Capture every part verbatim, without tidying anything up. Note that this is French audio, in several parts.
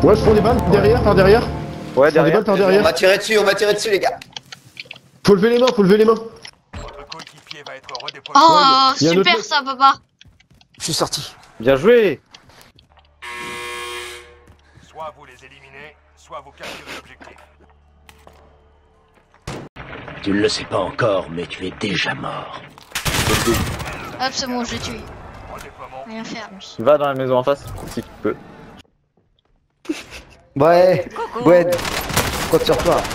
Ouais, je prends des balles derrière, par derrière. Ouais, Je prends des derrière. balles par On derrière. va tirer dessus, on va tirer dessus les gars. Faut lever les mains, faut lever les mains. Votre coéquipier va être redéployé. Oh, il y a un autre super mec. ça, papa. Je suis sorti. Bien joué. Soit vous les éliminez, soit vous capturez l'objectif. Tu ne le sais pas encore, mais tu es déjà mort. Hop, c'est bon, je l'ai tué. Redéploiement. Rien faire, lui. Va dans la maison en face, si tu peux. Ouais, ouais. Compte sur toi.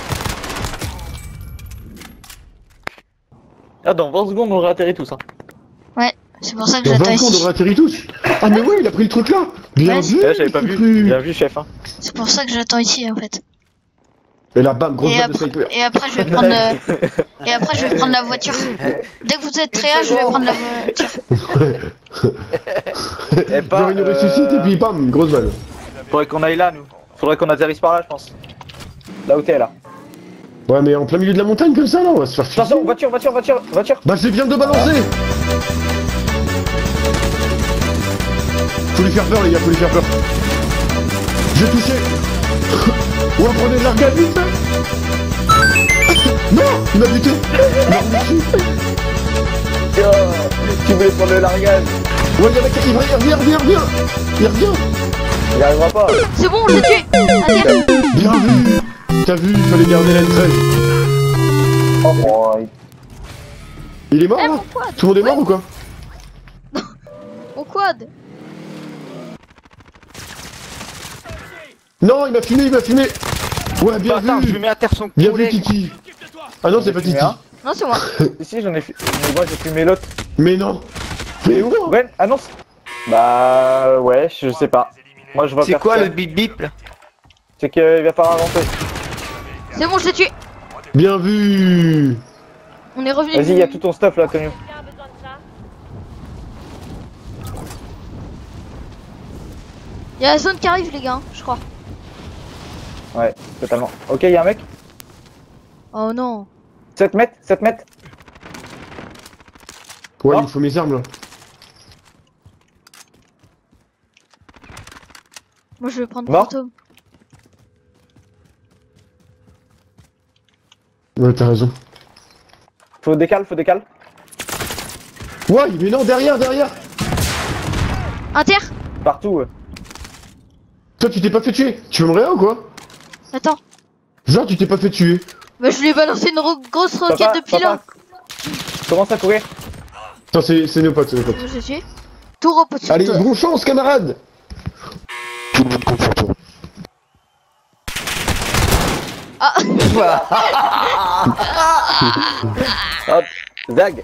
Ah, dans vingt secondes, on aurait atterri tous. Hein. Ouais, c'est pour ça que Dans j'attends vingt secondes, on ici. aurait atterri tous. Ah, mais ouais, il a pris le truc là. Bien Ouais, vu. Ouais, j'avais pas vu. cru. Bien vu, chef. Hein. C'est pour ça que j'attends ici, en fait. Et là, bam, grosse Et balle de après, sniper. et après, je vais prendre le... Et après, je vais prendre la voiture. Dès que vous êtes très à, je vais prendre la voiture. Et pas. Genre, il nous ressuscite et puis bam, grosse balle. Faudrait qu'on aille là, nous. Faudrait qu'on atterrisse par là, je pense. Là où t'es, là. Ouais, mais en plein milieu de la montagne comme ça, là, on va se faire Attention, fusiller. voiture, voiture, voiture, voiture. Bah, c'est bien de balancer. Faut lui faire peur, les gars, faut lui faire peur. J'ai touché. Ouais, prenez de l'argade vite fait. Non, il m'a buté. Il m'a remis dessus. Oh, tu voulais prendre le largage. Ouais, y'a un mec qui arrive, il revient, il revient, il revient. Il revient. Il arrivera pas. C'est bon, je l'ai tué. À terre. Bien vu. T'as vu, il fallait garder la treize. Oh, boy. Il est mort, Eh, là mon quad. Tout le monde est mort ou quoi? Au quad. Non, il m'a fumé, il m'a fumé. Ouais, bien Attends, je lui vu. mets à terre son Bien vu, collègue. Titi. Ah non, c'est pas fumé Titi. un. Non, c'est moi. Ici, j'en ai fumé. Mais moi, j'ai fumé l'autre. Mais non. Mais où? Ouais, annonce. Bah, ouais, je sais pas. Moi, je vois C'est quoi personne. le bip bip là? C'est qu'il va falloir avancer. C'est bon, je l'ai tué. Bien vu. On est revenu. Vas-y, il y a tout ton stuff là, Tonio. Il y a la zone qui arrive, les gars, hein, je crois. Ouais, totalement. Ok, il y a un mec. Oh non. sept mètres, sept mètres. Ouais, Non. il faut mes armes là. Moi, je vais prendre Mort. fantôme. Ouais, t'as raison. Faut décale, faut décale. Ouais, mais non, derrière, derrière. Inter. Partout. ouais. Toi, tu t'es pas fait tuer. Tu veux me rien ou quoi? Attends. Genre, tu t'es pas fait tuer. Bah, je lui ai balancé une ro- grosse roquette Papa, depuis là. papa, commence à courir. Attends, c'est c'est nos potes, c'est nos potes. Moi, je l'ai tué. Tout repos sur Allez, toi. bonne chance, camarade. Tout le monde compte sur toi. Ah. Hop, Zag.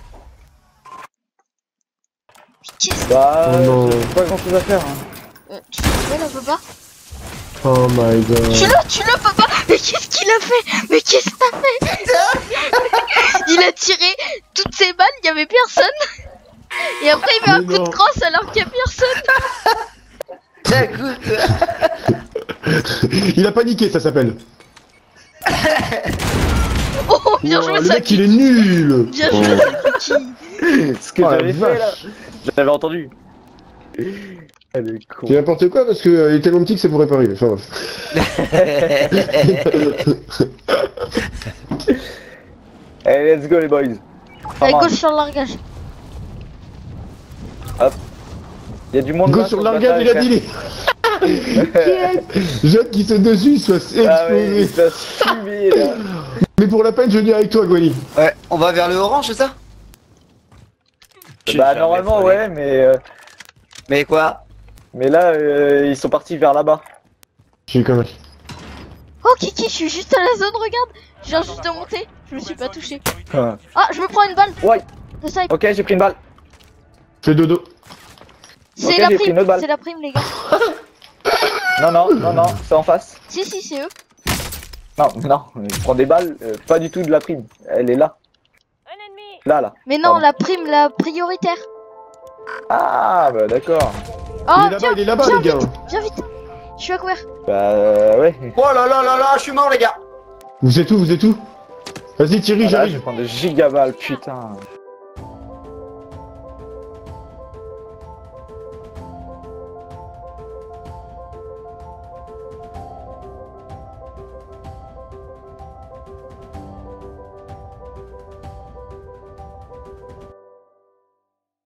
Qu'est-ce Bah, Oh non. j'ai pas grand chose à faire. Hein. que tu fais là, papa? Oh my god. Tu l'as, tu l'as, papa. Mais qu'est-ce qu'il a fait? Mais qu'est-ce que t'as fait? Il a tiré toutes ses balles, il y avait personne. Et après, il met un Mais coup non. de crosse alors qu'il y a personne. Il a paniqué, ça s'appelle. Oh, bien Wow, joué, le ça. mec, il est nul. Bien joué, Oh. ça, Kiki. Ce que Oh, la j'avais fait là. vache. J'avais entendu. Elle est con. C'est n'importe quoi parce qu'il est tellement petit que ça pourrait pas arriver. Enfin bref. Allez, let's go les boys. À Come on. gauche sur le largage. Il y a du monde Go là, sur le l'argade, il a bataille, dit les. Jacques qui saute dessus, il se fasse frère. Ah ouais, il exploser. se fait fumer là. Mais pour la peine, je viens avec toi, Gwani. Ouais, on va vers le orange, c'est ça? Bah normalement ouais, mais euh, Mais quoi? mais là euh, ils sont partis vers là-bas. J'ai eu connerie. Oh, Kiki, je suis juste à la zone, regarde. Je viens juste de monter. Je me suis pas touché. Ah. Ah, je me prends une balle. Ouais. De snipe. Ok, j'ai pris une balle. Fais dodo. C'est Ok, la j'ai pris une prime. autre balle. C'est la prime, les gars. Non non non non, c'est en face. Si, si, c'est eux. Non non, je prends des balles, euh, pas du tout de la prime. Elle est là. Là là. Mais non, Pardon. la prime, la prioritaire. Ah bah d'accord. Oh, il est là-bas, tiens, il est là-bas, viens les gars. vite, viens vite. Je suis à couvert. Bah euh, ouais. Oh là là là là, je suis mort les gars. Vous êtes où, vous êtes où? Vas-y, Thierry, Voilà, je vais j'arrive. prendre des gigaballes, putain.